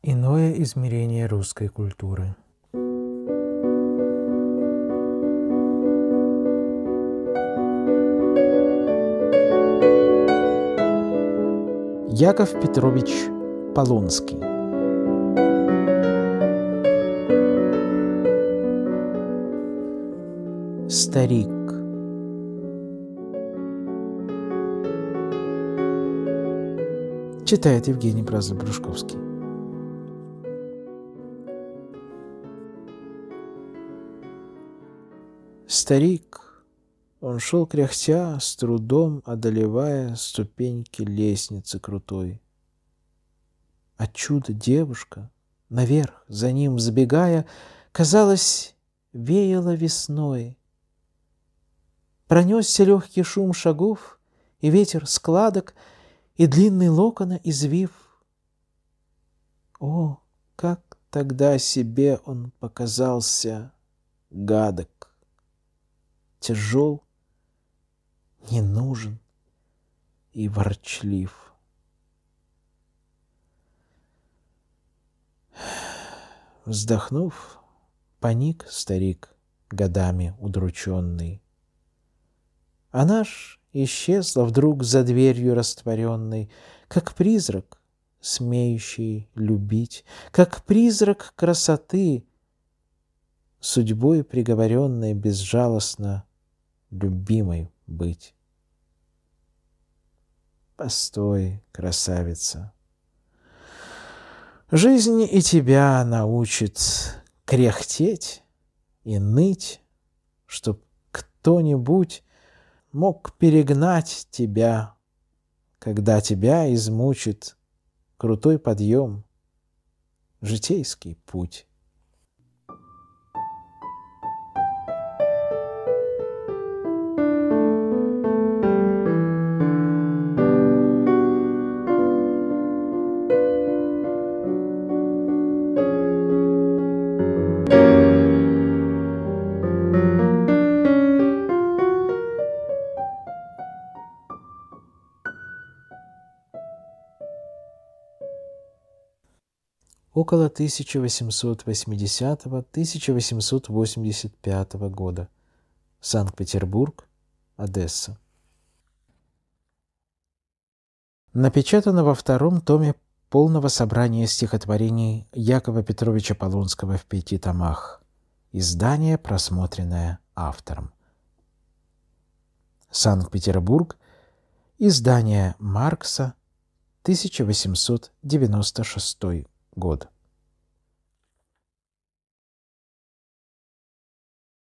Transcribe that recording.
Иное измерение русской культуры. Яков Петрович Полонский. Старик. Читает Евгений Бразов-Брушковский. Старик, он шел кряхтя, с трудом одолевая ступеньки лестницы крутой. А чудо-девушка, наверх, за ним забегая, казалось, веяло весной. Пронесся легкий шум шагов, и ветер складок, и длинный локона извив. О, как тогда себе он показался гадок, тяжел, не нужен и ворчлив. Вздохнув, поник старик, годами удрученный. А наш исчезла вдруг за дверью растворенной, как призрак, смеющий любить, как призрак красоты, судьбой приговоренной безжалостно любимой быть. Постой, красавица, жизнь и тебя научит кряхтеть и ныть, чтоб кто-нибудь мог перегнать тебя, когда тебя измучит крутой подъем, житейский путь. Около 1880-1885 года. Санкт-Петербург, Одесса. Напечатано во втором томе полного собрания стихотворений Якова Петровича Полонского в 5 томах. Издание, просмотренное автором. Санкт-Петербург. Издание Маркса, 1896 год.